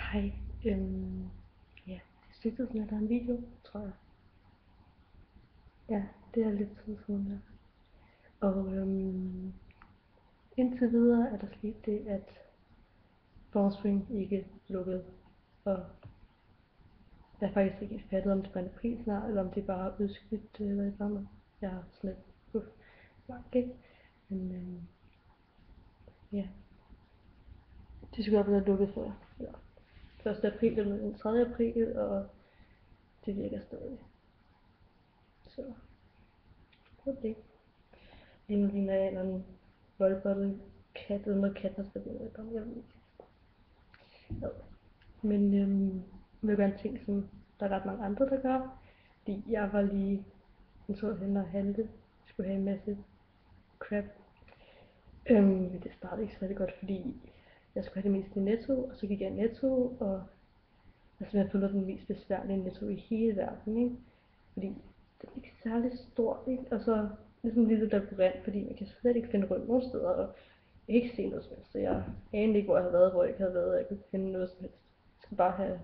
Hej. Ja, det sidste sådan, at der er en video, tror jeg. Ja, det er lidt tid siden der. Og indtil videre er der sket det, at Formspring ikke lukkede. Og jeg har faktisk ikke fattet, om det var en april snart, eller om det bare er udskudt eller et eller andet. Jeg har sådan lidt ikke? Men ja, de skulle have været lukket for 1. april eller den 3. april, og det virker stadig. Så det er det. Lige ligner jeg en eller anden voldbottet kat, eller noget kat, der skal blive noget gammel. Jeg ved ikke. Ja. Men det vil være en ting, som der er ret mange andre, der gør. Fordi jeg var lige en tur hen og handle. Skulle have en masse crap. Men det startede ikke særlig godt, fordi jeg skulle have det meste i Netto, og så gik jeg i Netto, og jeg simpelthen fundet den mest besværlige Netto i hele verden, ikke? Fordi den er ikke særlig stor, ikke? Og så det er sådan en lille labyrint, fordi man kan slet ikke finde rundt nogle steder, og jeg kan ikke se noget som helst, så jeg anede ikke, hvor jeg havde været, hvor jeg ikke havde været, og jeg kunne ikke finde noget som helst. Jeg skulle bare have...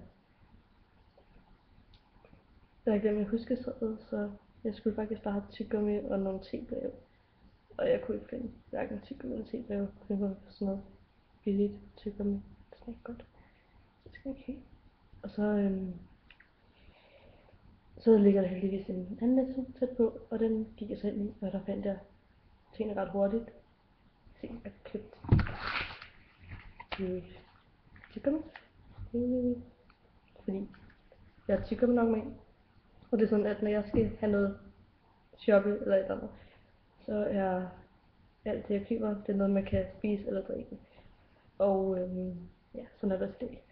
Jeg havde glemt min huskeseddel, så jeg skulle faktisk bare have tyggegummi og nogle tebreve. Og jeg kunne ikke finde hverken tyggegummi eller tebreve. Jeg kunne finde sådan noget billigt tyggegummi. Det smager godt. Så det skal jeg ikke have. Og så ligger der heldigvis en anden Netto tæt på, og den gik jeg så ind i, og der fandt jeg tingene ret hurtigt. Se, jeg købte tyggegummi. Fordi jeg har tyggegummi nok med. Og det er sådan, at når jeg skal have noget shoppe eller et eller andet, så er alt det jeg køber, det er noget man kan spise eller drikke. Og ja, sådan er det slet.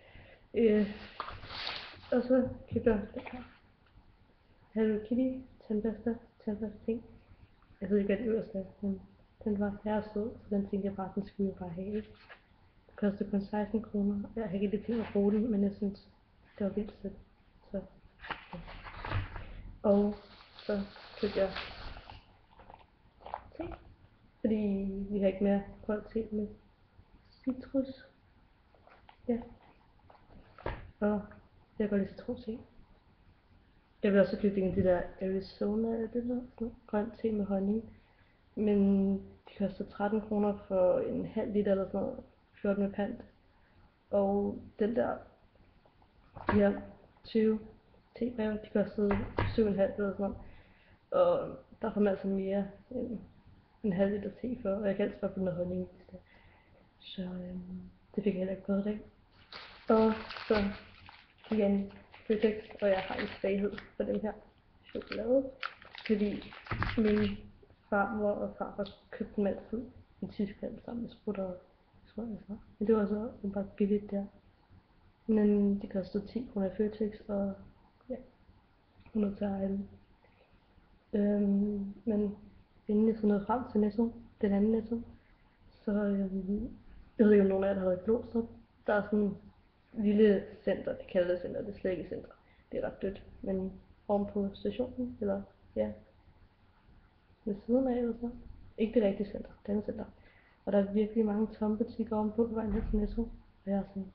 Og så købte jeg den her Hello Kitty tandpasta ting. Jeg ved ikke hvad det øverste er, men den var herre sød, så den tænkte jeg bare, den skulle jeg bare have. Det kostede kun 16 kroner. Jeg har ikke rigtig tænkt at bruge den, men jeg synes det var vildt sødt. Så ja. Og så købte jeg te, fordi vi har ikke mere koldt te med citrus. Ja. Og jeg går lige citronte. Jeg vil også købe en af de der Arizona, er det der? Sådan grøn te med honning. Men de koster 13 kroner for en halv liter eller sådan noget. 14 med pant. Og den der, de her 20 tebreve, de kostede 7,5 eller sådan noget. Og der får man altså mere end en halv liter te for, og jeg kan altid bare få noget honning. Så det fik jeg heller ikke prøvet i dag. Og så igen Føtex, og jeg har en svaghed for den her chokolade, fordi min farmor og farfar købte dem altid i Tyskland sammen med sprutter og sådan noget. Men det var så bare billigt der. Men det kostede 10 kroner i Føtex, og ja, 100 til egen. Men inden jeg så nåede frem til Netto, den anden Netto, så jeg ved ikke om nogen af jer der har været i Glostrup. Der er sådan en lille center, det kalder det center, det er slet ikke center. Det er ret dødt, men oven på stationen, eller ja, ved siden af eller sådan. Ikke det rigtige center, det andet center. Og der er virkelig mange tomme butikker ovenpå på vejen her til Netto. Og jeg er sådan,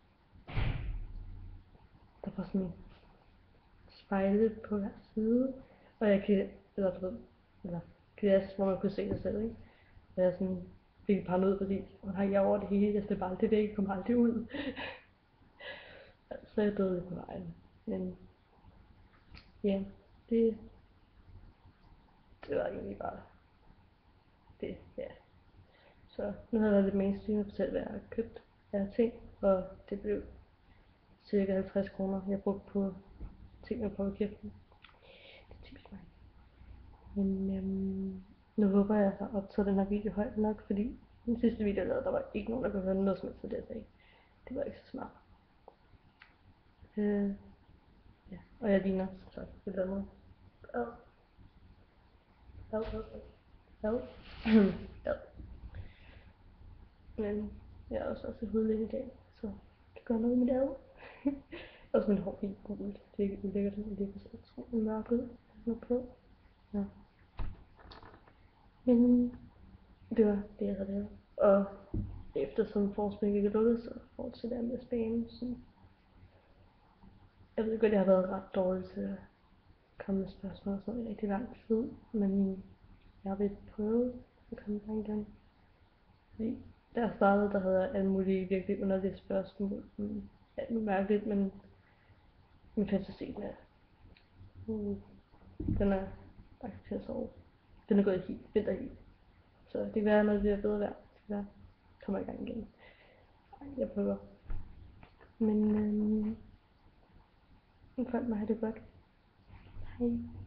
der var sådan spejle på hver side, og jeg kan, eller glas, hvor man kunne se sig selv, ikke? Og jeg er sådan, fik paranoid, fordi man har jeg over det hele, jeg slipper aldrig væk, kommer aldrig ud. Så jeg døde lidt på vejen. Men ja, det var egentlig bare det, ja. Så nu har jeg været lidt mainstream og fortalt, hvad jeg har købt af ting, og det blev cirka 50 kroner, jeg brugte på ting med på kæften. Det er typisk mig. Men nu håber jeg, at jeg har optaget den her video højt nok, fordi den sidste video, jeg lavede, der var ikke nogen, der kunne høre noget som helst af det, jeg sagde. Det var ikke så smart. Ja, og jeg ligner som sagt et eller andet. Men jeg er også i hudlæge i dag, så det gør noget med det ad. Også mit hår helt gult. Det er ikke ulækkert, det er så utrolig mørk ud. På. Ja. Men det var det, jeg havde lavet. Og eftersom Formspring ikke er lukket, så fortsætter jeg med at spame. Jeg ved godt, jeg har været ret dårlig til at komme med spørgsmål og sådan noget i rigtig lang tid, men jeg vil prøve at komme i gang igen. Fordi da jeg startede, der havde jeg alle mulige virkelig underlige spørgsmål, som alt muligt mærkeligt, men min fantasi, den er accepteret så over. Den er gået helt vinterhit. Så det kan være, når det bliver bedre vejr, så jeg kommer i gang igen. Jeg prøver. Men folk må have det godt. Hej.